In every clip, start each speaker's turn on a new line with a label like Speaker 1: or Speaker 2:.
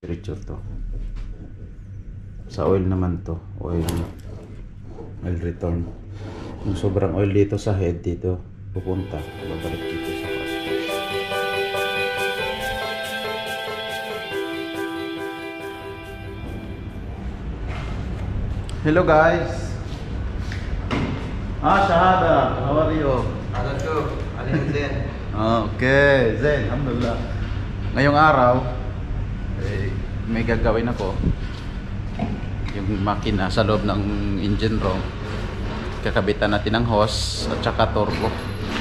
Speaker 1: Diretso to. Sa oil naman to, oil return. Yung sobrang oil dito sa head, dito pupunta, babalik dito sa clutch. Hello guys. Shahada, how are you?
Speaker 2: Alin Zen.
Speaker 1: Okay, Zen, alhamdulillah. Ngayong araw, may gagawin ako. Yung makina sa loob ng engine room, kakabitan natin ng hose at saka turbo.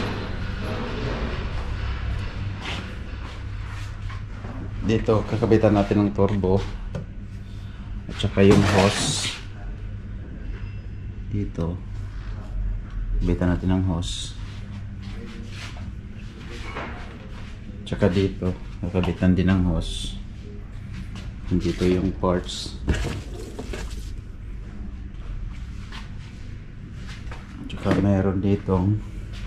Speaker 1: Dito kakabitan natin ng turbo at saka yung hose. Dito kakabitan natin ng hose, tsaka dito kakabitan din ng hose. Dito yung parts. Tsaka meron ditong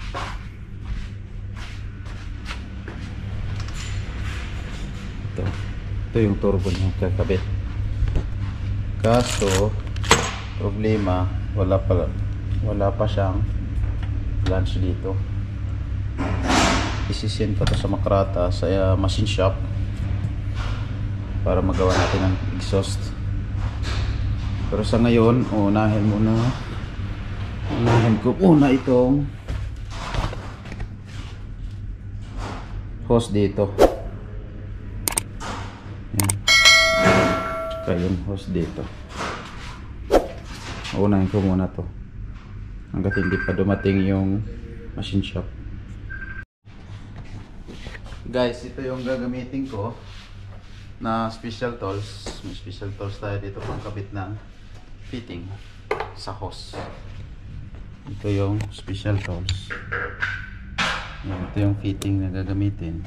Speaker 1: ito yung turbo niya kakabit. Kaso problema, wala pa siyang flange dito. Isisin pa to sa Makrata sa machine shop para magawa natin ng exhaust. Pero sa ngayon, unahin ko muna itong hose dito. Yan. Tsaka yung hose dito. Unahin ko muna to hanggat hindi pa dumating yung machine shop. Guys, ito yung gagamitin ko na special tools. May special tools tayo dito pang kabit ng fitting sa hose. Ito yung special tools. Ito yung fitting na gagamitin.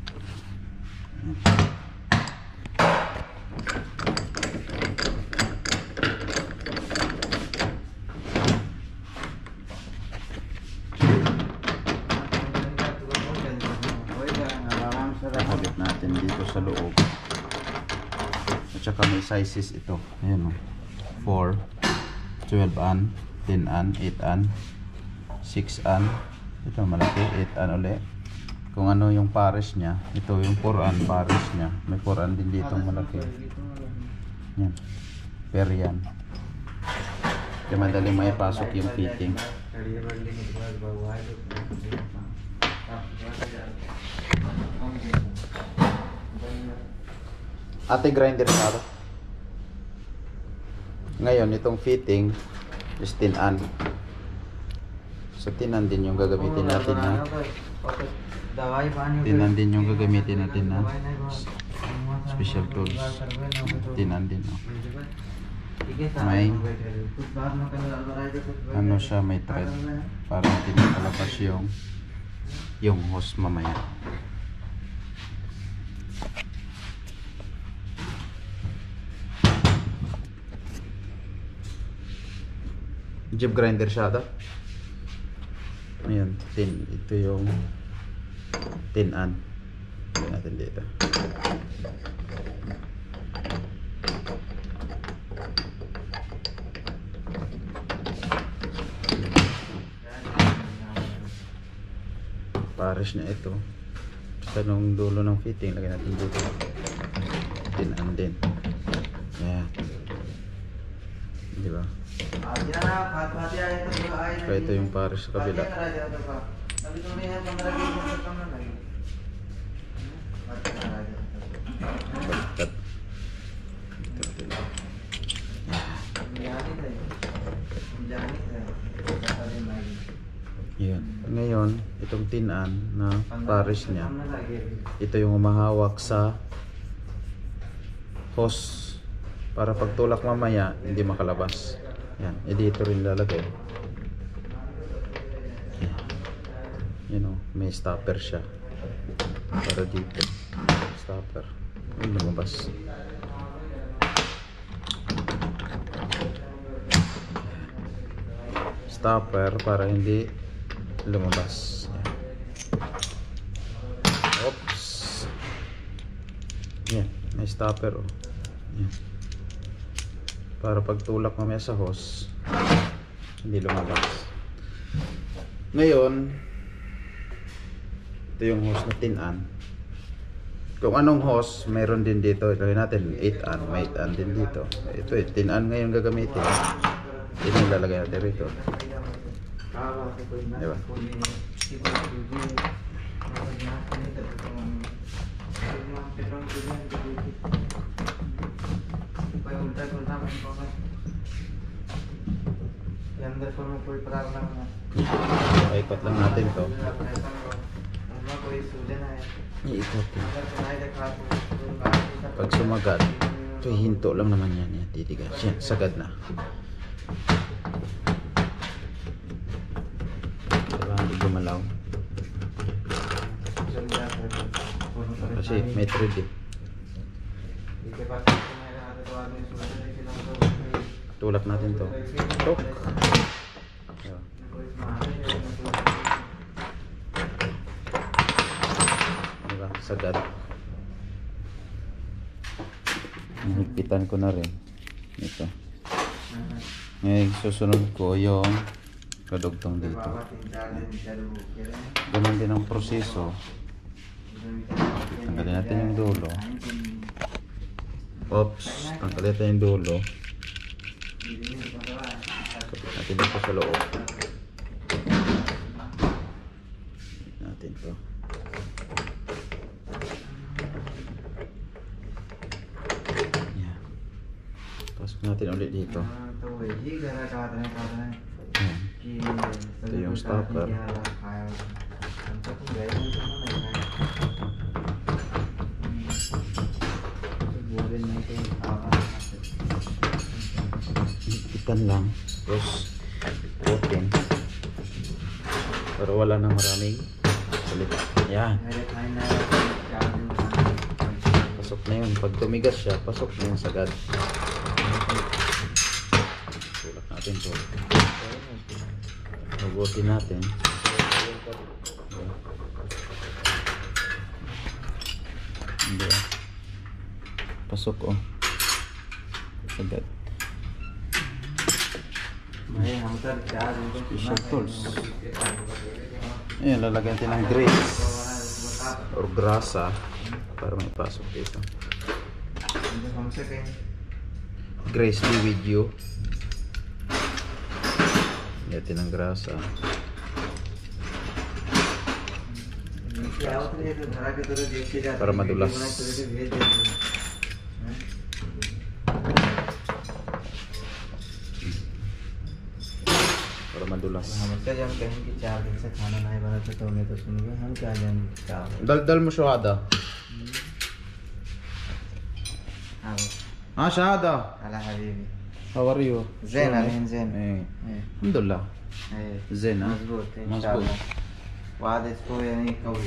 Speaker 1: Nakabit natin dito sa loob. At saka may sizes ito. Ayan o. 4, 12 an, 10 an, 8 an, 6 an. Ito malaki, 8 an ulit. Kung ano yung pares nya, ito yung 4 an pares nya. May 4 an din dito malaki. Yan. Per yan. Kaya madali may pasok yung fitting. Ate, grinder na ito. Ngayon, itong fitting is 10 an. So 10 an din yung gagamitin natin na 10 an din yung gagamitin natin na special tools. 10 an din. May ano siya, may thread para hindi makalabas yung hose mamaya. Jeep grinder siya ito. Ayan, 10. Ito yung 10 an. Ito natin dito. Pares na ito. Sa nung dulo ng fitting, lagyan natin dito. 10 an din. Ayan. Diba? Kaya ito yung pares sa kabila. Baliktad. Yan. Ngayon, itong tinan na pares niya, ito yung humahawak sa hose para pagtulak mamaya hindi makalabas. Yan, dito rin lalagay. Yan o, may stopper siya para dito. Stopper, yung lumabas. Stopper para hindi lumabas. Oops. Yan, May stopper oh. Yan. Para pagtulak mamaya sa hose hindi lumabas. Ngayon ito yung hose na tin-an. Kung anong hose meron din dito. Ilagay natin 8-an. May 8-an din dito. Ito eh, tin-an ngayon gagamitin. Ito yung lalagay natin rito. Diba? Ikot lang natin to. Iikot. Pag sumagat, ito hinto lang naman yan. Titigas. Yan, sagad na. Diba, hindi gumalaw. Kasi may thread eh. Tulak natin to. Tok. Diba, sagad. Higpitan ko na rin. Ito. Ngayon susunod ko yung kadugtong dito. Ganun din ang proseso. Tanggalin natin yung dulo. Oops, tanggalin natin yung dulo. Kapit natin dito sa loob. Natin to. Yan. Pasok natin ulit dito. Yan. Ito yung stopper. Ikan lang. Tapos putin. Pero wala na maraming salit. Yan. Pasok na yun. Pag tumigas siya, pasok na yun sagad. Tulak natin to. Hugutin natin. Hindi. Pasok oh. Sagad. Special tools. Ayan, lalagyan natin ng grease or grasa para may pasok dito. Grease be with you. Lagyan ng grasa. Para madulas. Para madulas. Dal mo shahada. Shahada. How are you?
Speaker 2: زين الحين زين.
Speaker 1: الحمد لله. زين.
Speaker 2: مظبوط ان شاء الله. وهذا اسمه يعني قوي.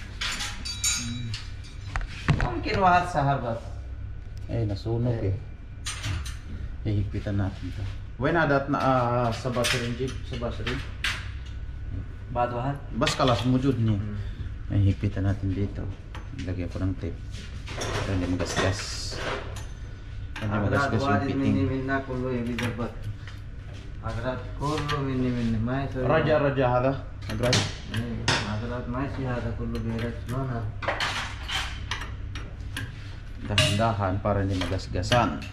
Speaker 2: ممكن واحد سهر بس.
Speaker 1: Nasunog eh. Hihigpitan natin ito. When adat na sa battery jeep, sa battery.
Speaker 2: بعد واحد.
Speaker 1: Bas kalas mujud niya. Hihigpitan natin dito. Lagyan ko ng tape. Para hindi magasgas. Hindi magasgas yung fitting.
Speaker 2: كله يبي يضبط. أغراض كله مني ما يسوي.
Speaker 1: Raja هذا. أغراض.
Speaker 2: أغراض ما يسوي هذا كله بيرد شلون هذا.
Speaker 1: Dahan-dahan para hindi magasgasan.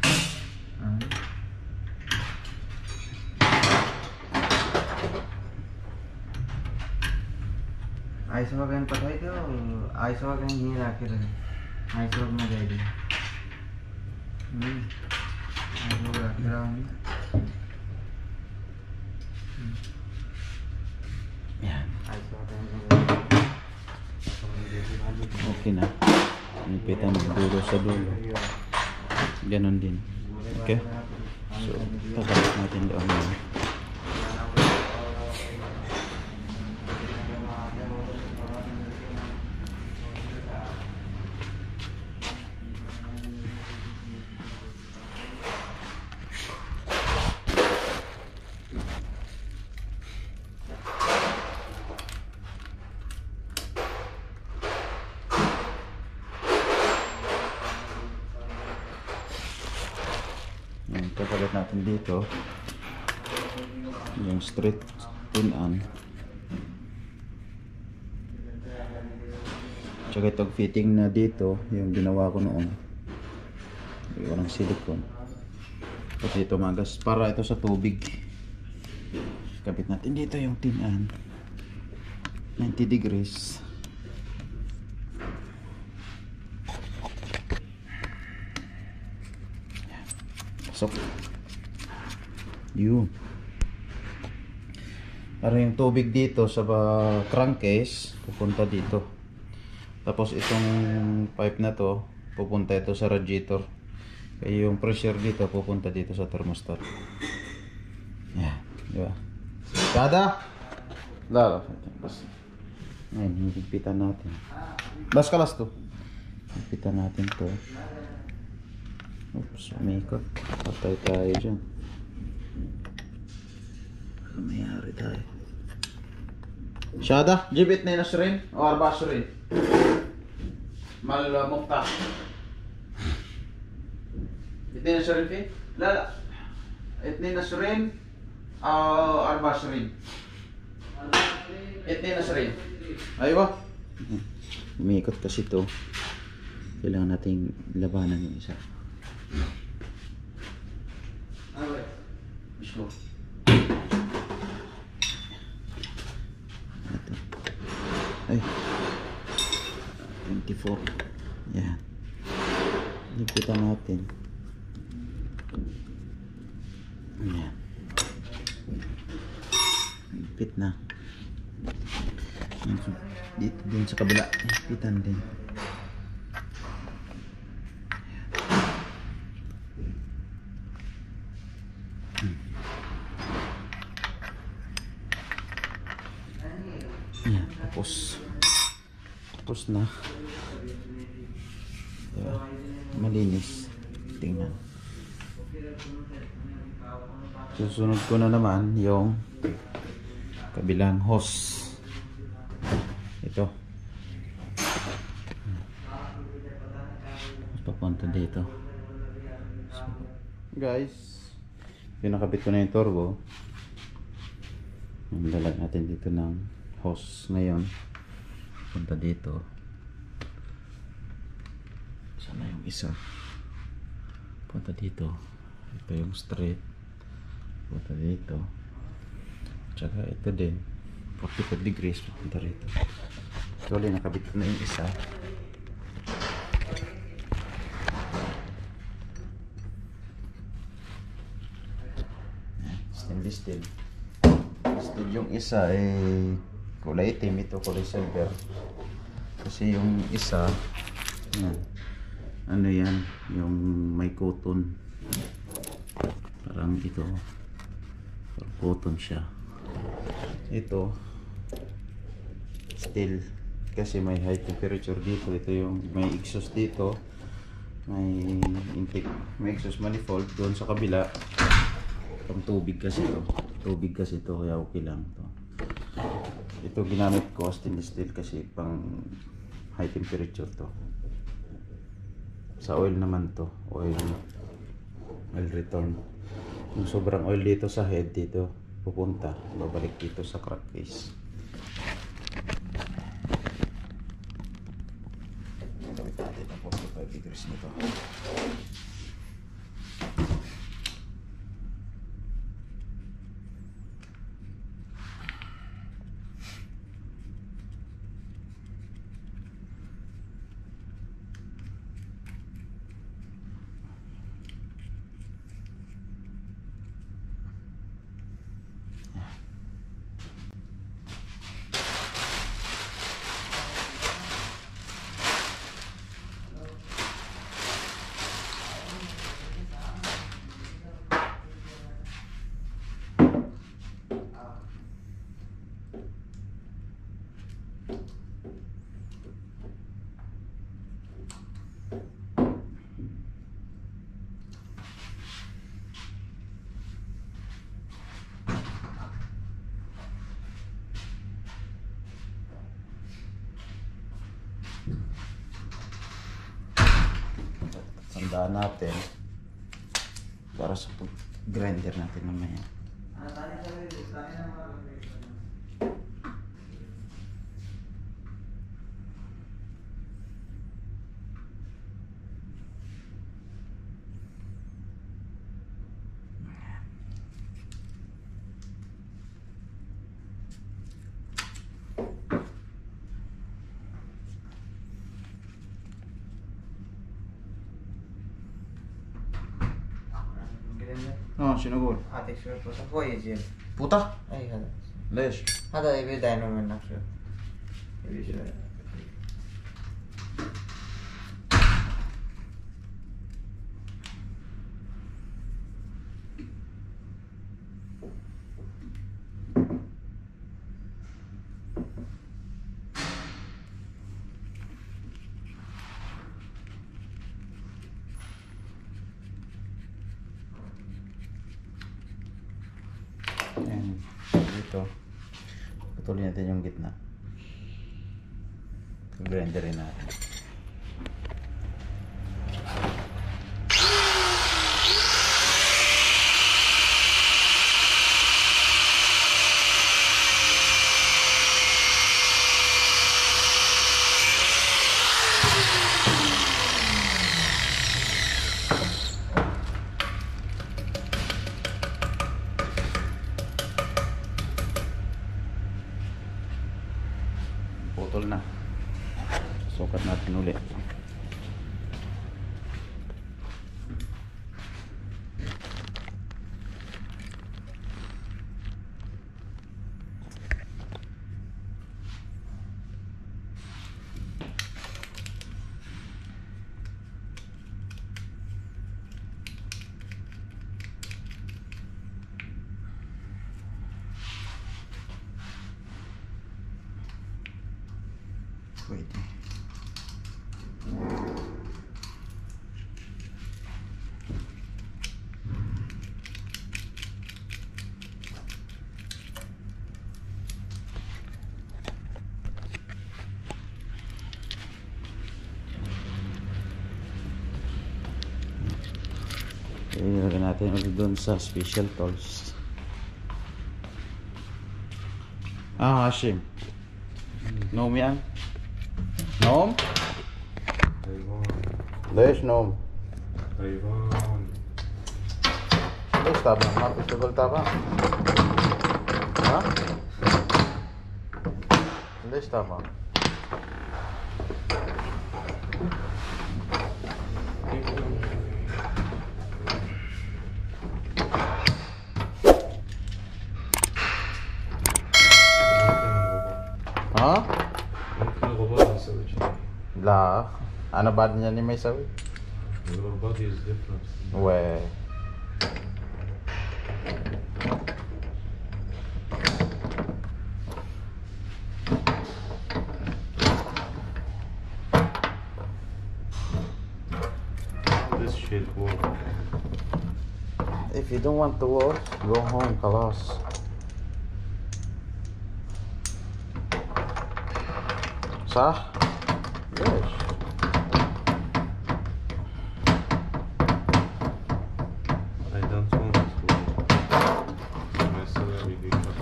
Speaker 2: Ice वगैरह पकाई दो आइस वगैरह यहीं रख रहे आइस वगैरह में दे दी आइस वगैरह रख रहा हूँ आइस वगैरह
Speaker 1: Okay na. Nipitan mo dulo sa dulo. Ganon din. Okay? So, tatapos natin doon yun. Yung kakalit natin dito, yung straight tin-an. Tsaka itong fitting na dito, yung ginawa ko noon. Walang silicone. Pati ito magas, para ito sa tubig. Kapit natin dito yung tin-an. 90 degrees. Pasok. Yun. Para yung tubig dito sa crankcase, pupunta dito. Tapos itong pipe na to, pupunta ito sa radiator. Kaya yung pressure dito, pupunta dito sa thermostat. Yan. Diba? Kada! Lalo. Ngayon, higpitan natin. Las kalas to. Higpitan natin to. Oops, umikot. Patay tayo dyan. Mayari tayo. Shada, jibit na nasrin o arbasrin? Mal mukta. Itni nasrin fi? Lala. Itni nasrin o arbasrin? Itni nasrin. Aywa. Umikot kasi to. Kailangan nating labanan yung isa. Bislo. Ito. Ay. 24. Yan. Lipitan natin. Yan. Lipit na. Dito din sa kabila. Lipitan din. Yan, tapos na. Diba? Malinis. Tingnan. Susunod ko na naman yung kabilang hose. Ito. Papunta dito. So, guys, pinakabit ko na yung turbo. Dalag natin dito ng hose ngayon. Punta dito. Sana yung isa. Punta dito. Ito yung straight. Punta dito. Tsaka ito din. 45 degrees. Punta rito. Actually, nakabit ko na yung isa. Stainless steel. Steel yung isa kulay itim, ito kulay silver. Kasi yung isa ano yan, yung may cotton, parang ito cotton siya. Ito steel kasi may high temperature dito. Ito yung may exhaust dito, may intake, may exhaust manifold doon sa kabila. Pang tubig kasi ito kaya okay lang to. Ito ginamit ko stainless steel kasi pang high temperature to. Sa oil naman to, oil return. Yung sobrang oil dito sa head, dito pupunta, babalik dito sa crankcase. Gawin natin ang 45 degrees nito. Tandaan natin para sa grinder natin mamaya. شنو
Speaker 2: اعطيك شوية بوطة كويس جيب
Speaker 1: بوطة؟
Speaker 2: اي هذا
Speaker 1: ليش؟
Speaker 2: هذا يبي داينو منك شوف يبي شوية
Speaker 1: Ayan. Dito putulin natin yung gitna, grinderin natin. Putol na. Sukat natin ulit. Pwede. Ilagay natin ulit doon sa special tools. Hashim. نوم يعني؟ نوم؟
Speaker 3: حيوان.
Speaker 1: ليش نوم؟
Speaker 3: حيوان.
Speaker 1: ليش تعبان؟ ما بتشتغل تعبان؟ ها؟ ليش تعبان؟ ها؟
Speaker 3: ممكن الغبار يسوي كذي.
Speaker 1: لا أنا بعد يعني ما يسوي.
Speaker 3: Your body is different.
Speaker 1: و
Speaker 3: This shit work.
Speaker 1: If you don't want to work, go home خلاص. صح؟ ليش؟
Speaker 3: I don't want to work. My salary because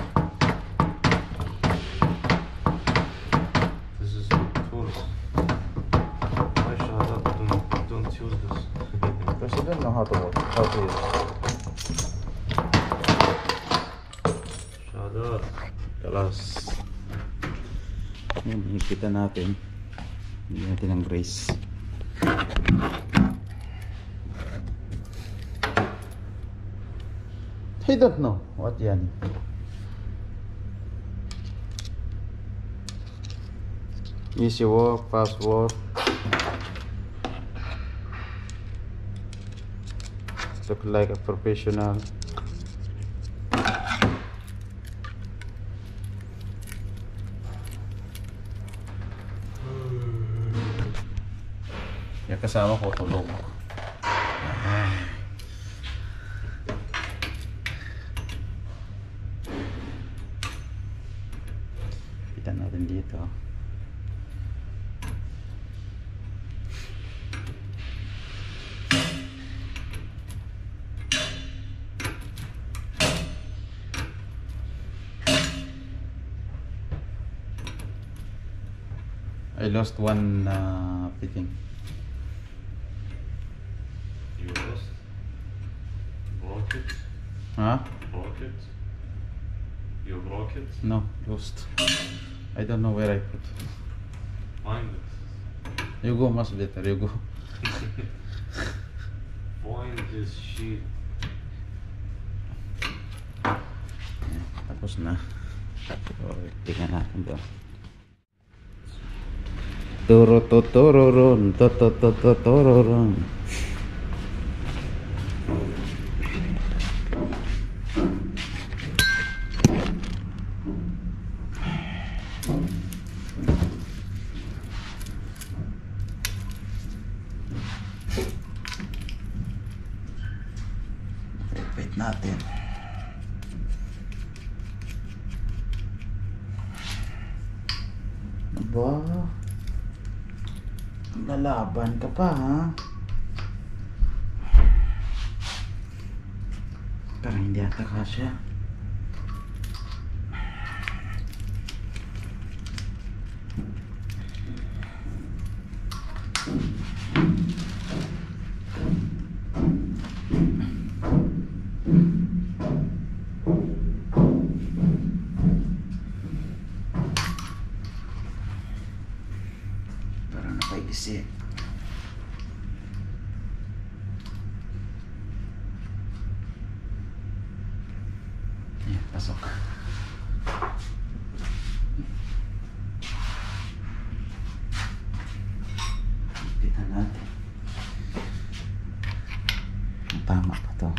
Speaker 3: this is for tourists. My shahada don't use this.
Speaker 1: Because you don't know how to work, how to use it.
Speaker 3: Shahada.
Speaker 1: Kalas. Yan, higpitan natin. Higpitan natin ng grease. I don't know what yan. Easy work, fast work. Look like a professional. Yung kasama ko tulog. Kita natin dito. lost one fitting.
Speaker 3: You lost? Broke it?
Speaker 1: Huh?
Speaker 3: Broke it? You broke it?
Speaker 1: No, lost. I don't know where I put.
Speaker 3: Find it.
Speaker 1: You go, much better. You go.
Speaker 3: Find this shit.
Speaker 1: Tapos na. So, tingnan natin doon. Toro-to-tororon. To-to-to-to-tororon. Repeat natin. Aba, lalaban ka pa ha. Parang hindi ata kasya. Parang nakaigisi. Ayan, pasok. Tignan natin. Tama pa to.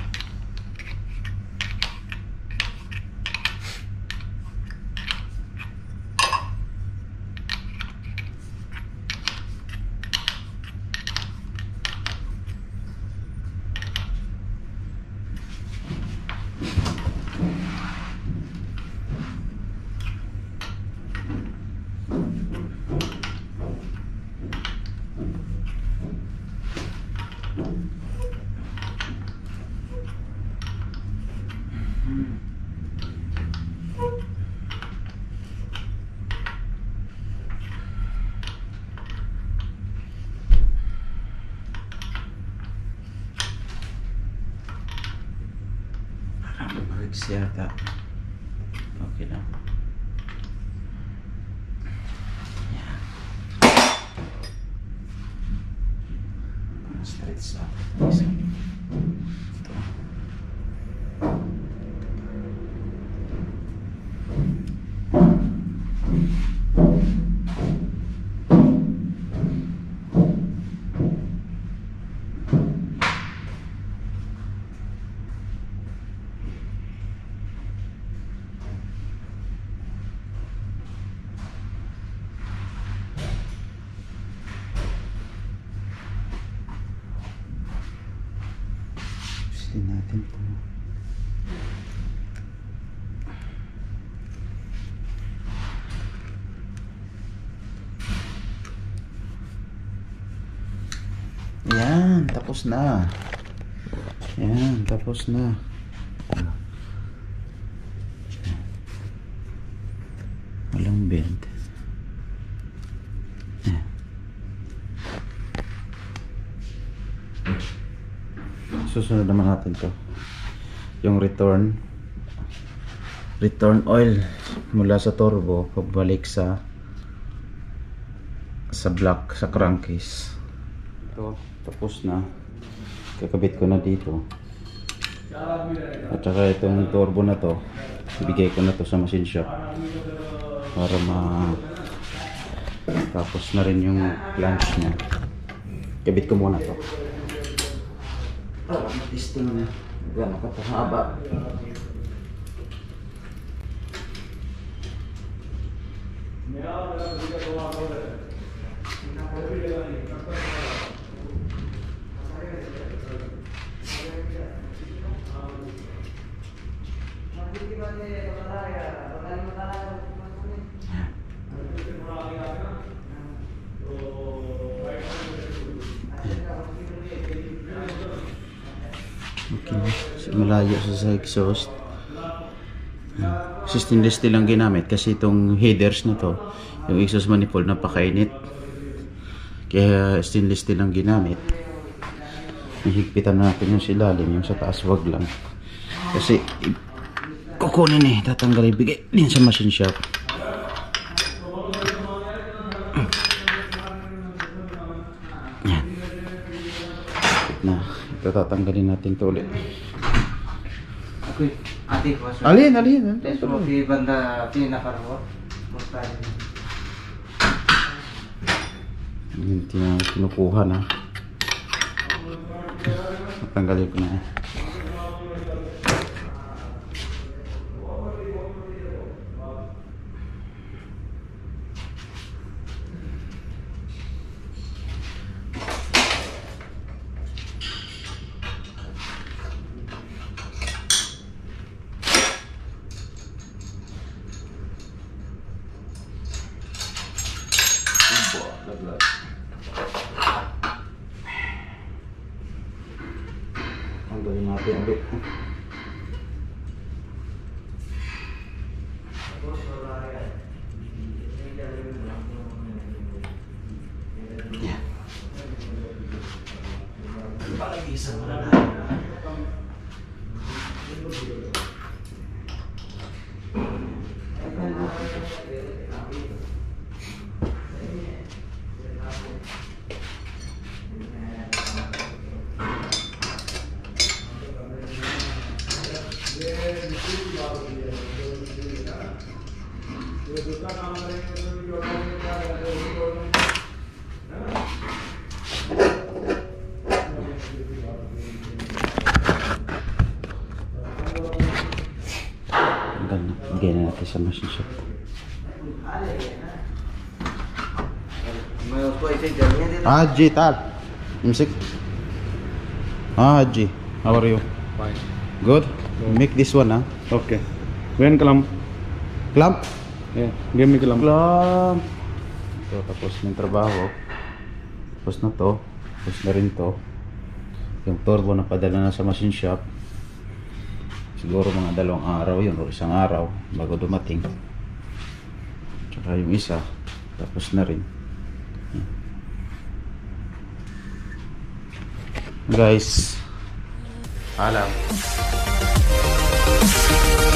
Speaker 1: Mags yata. Okay lang. Yan. Straight sa ito. Gusto natin ito. Yan, tapos na. Yan, tapos na. Walang bend. Yan. Susunod naman natin to. Yung return oil mula sa turbo pabalik sa block, sa crankcase. Ito, tapos na. Kakabit ko na dito. At saka itong turbo na to, ibigay ko na to sa machine shop para tapos na rin yung flange nya. Kabit ko muna to para matisting na gano'n ka ito haba. Okay, malayo sa exhaust. Stainless steel lang ginamit kasi itong headers na to, yung exhaust manifold napakainit. Kaya stainless steel ang ginamit. Hihigpitan natin yung silalim, yung sa taas wag lang. Kasi kukunin eh, tatanggalin, bigay din sa machine shop. Yan. Na, ito tatanggalin natin ito ulit.
Speaker 2: Okay, ate ko.
Speaker 1: Alin.
Speaker 2: So, di banda pinakaroon. Mustahin.
Speaker 1: Yung kinukuha na. Tanggalin ko na. Tanggalin natin ulit. Yan. Palagisan mo na natin. Bigay na natin sa machine shop.
Speaker 2: मैं उसको ऐसे जलने दे रहा
Speaker 1: Haji, tal. Imsik. Haji, how are you?
Speaker 3: Fine.
Speaker 1: Good? Make this one, ha?
Speaker 3: Okay. When kalam?
Speaker 1: Clamp?
Speaker 3: Yeah. Give me kalam.
Speaker 1: Clamp. Ito, tapos ng trabaho. Tapos na to. Tapos na rin to. Yung turbo na padala na sa machine shop. Siguro mga 2 araw yun o 1 araw bago dumating. Tsaka yung isa. Tapos na rin. Guys, alam.